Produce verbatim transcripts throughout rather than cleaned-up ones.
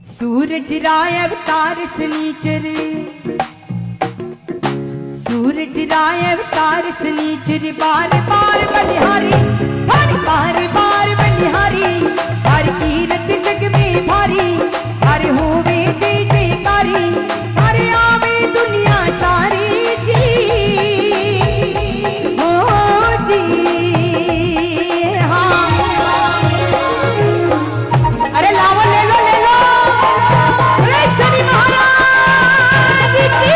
सूरज राय अवतार शनीचर, सूरज राय अवतार शनीचर, बार बार बलिहारी, हर बार बार बलिहारी, हर कीरत जग में भारी, हर होवे जय जयकारी, हर आवे दुनिया सारी जी, हो जी हाँ। अरे लाओ ले लो ले लो, अरे शनि महाराज की।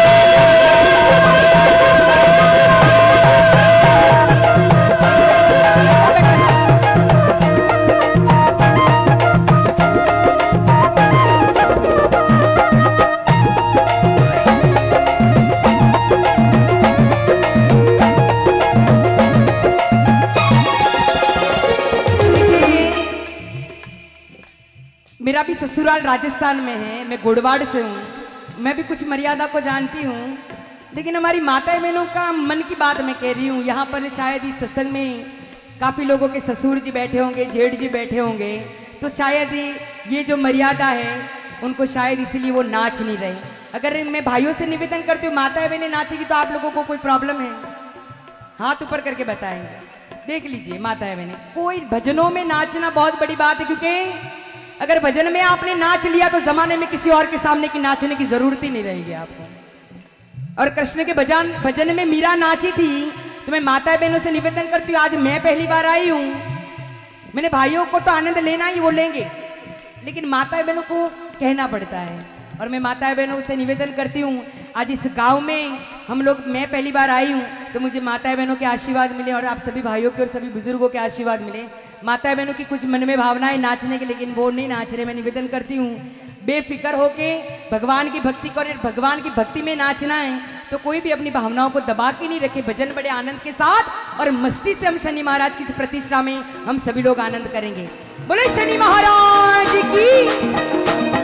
मेरा भी ससुराल राजस्थान में है, मैं गोड़वाड़ से हूँ, मैं भी कुछ मर्यादा को जानती हूँ, लेकिन हमारी माता बहनों का मन की बात मैं कह रही हूँ। यहाँ पर शायद इस सत्संग में काफ़ी लोगों के ससुर जी बैठे होंगे, जेठ जी बैठे होंगे, तो शायद ये जो मर्यादा है उनको शायद इसलिए वो नाच नहीं रहे। अगर मैं भाइयों से निवेदन करती हूँ माता बहनें नाचेगी तो आप लोगों को कोई प्रॉब्लम है? हाथ ऊपर करके बताएंगे। देख लीजिए माता बहनें, कोई भजनों में नाचना बहुत बड़ी बात है, क्योंकि अगर भजन में आपने नाच लिया तो जमाने में किसी और के सामने की नाचने की जरूरत ही नहीं रहेगी आपको। और कृष्ण के भजन भजन में मीरा नाची थी, तो मैं माता बहनों से निवेदन करती हूँ, आज मैं पहली बार आई हूँ, मैंने भाइयों को तो आनंद लेना ही, वो लेंगे, लेकिन माता बहनों को कहना पड़ता है। और मैं माता बहनों से निवेदन करती हूँ, आज इस गांव में हम लोग, मैं पहली बार आई हूँ, तो मुझे माता बहनों के आशीर्वाद मिले और आप सभी भाइयों के और सभी बुजुर्गों के आशीर्वाद मिले। माता बहनों की कुछ मन में भावनाएं नाचने की, लेकिन वो नहीं नाच रहे। मैं निवेदन करती हूँ बेफिक्र होके भगवान की भक्ति करो, भगवान की भक्ति में नाचना है तो कोई भी अपनी भावनाओं को दबा के नहीं रखे। भजन बड़े आनंद के साथ और मस्ती से हम शनि महाराज की प्रतिष्ठा में हम सभी लोग आनंद करेंगे। बोले शनि महाराज की।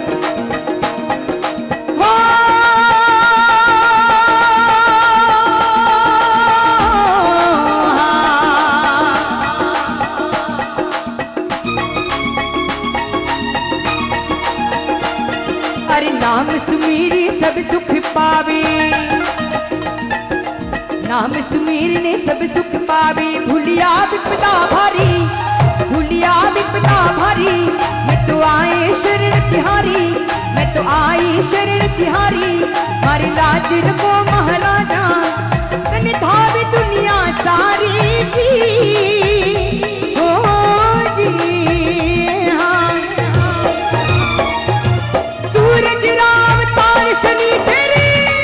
नाम सुमीरी सब सुख पावे, नाम सुमीरने सब सुख पावे, भूलिया विपदा भारी, भूलिया विपदा भारी, मैं तो आई शरण तिहारी, मैं तो आई शरण तिहारी, मारी लाज रखो महाराजा, तन धावे दुनिया सारी जी, हो जी हाँ। सूरज राय अवतार शनीचर,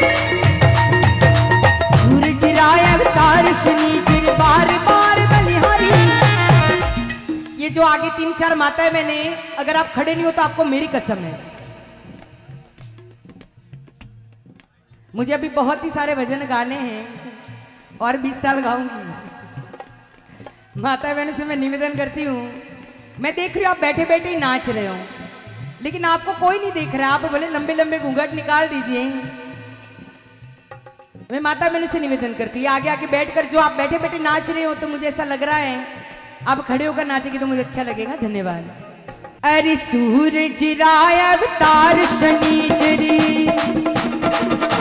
सूरज राय अवतार शनीचर, बार बार बलिहारी। ये जो आगे तीन चार माताएं मैंने, अगर आप खड़े नहीं हो तो आपको मेरी कसम है, मुझे अभी बहुत ही सारे भजन गाने हैं और बीस साल गाऊंगी। माता बहन से मैं निवेदन करती हूँ, मैं देख रही हूँ आप बैठे बैठे ही नाच रहे हो, लेकिन आपको कोई नहीं देख रहा, आप बोले लंबे लंबे घूंघट निकाल दीजिए। मैं माता बहन से निवेदन करती हूँ आगे आके बैठकर, जो आप बैठे बैठे नाच रहे हो तो मुझे ऐसा लग रहा है आप खड़े होकर नाचेंगे तो मुझे अच्छा लगेगा। धन्यवाद। अरे सूरज राय अवतार शनीचरी,